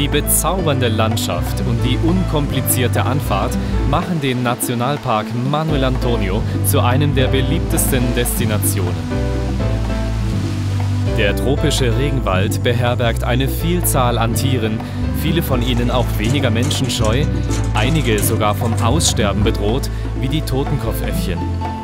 Die bezaubernde Landschaft und die unkomplizierte Anfahrt machen den Nationalpark Manuel Antonio zu einem der beliebtesten Destinationen. Der tropische Regenwald beherbergt eine Vielzahl an Tieren, viele von ihnen auch weniger menschenscheu, einige sogar vom Aussterben bedroht, wie die Totenkopfäffchen.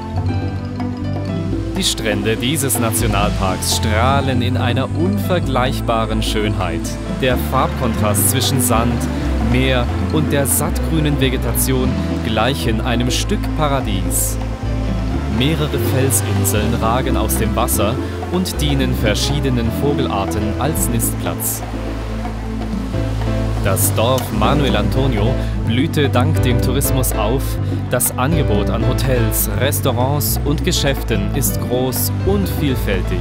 Die Strände dieses Nationalparks strahlen in einer unvergleichbaren Schönheit. Der Farbkontrast zwischen Sand, Meer und der sattgrünen Vegetation gleichen einem Stück Paradies. Mehrere Felsinseln ragen aus dem Wasser und dienen verschiedenen Vogelarten als Nistplatz. Das Dorf Manuel Antonio blühte dank dem Tourismus auf. Das Angebot an Hotels, Restaurants und Geschäften ist groß und vielfältig.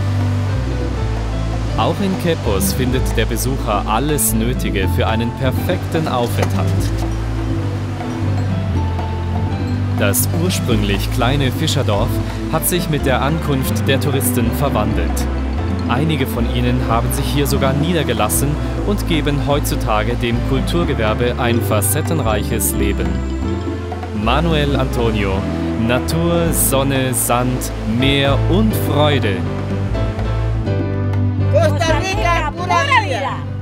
Auch in Quepos findet der Besucher alles Nötige für einen perfekten Aufenthalt. Das ursprünglich kleine Fischerdorf hat sich mit der Ankunft der Touristen verwandelt. Einige von ihnen haben sich hier sogar niedergelassen und geben heutzutage dem Kulturgewerbe ein facettenreiches Leben. Manuel Antonio. Natur, Sonne, Sand, Meer und Freude. Costa Rica, pura vida.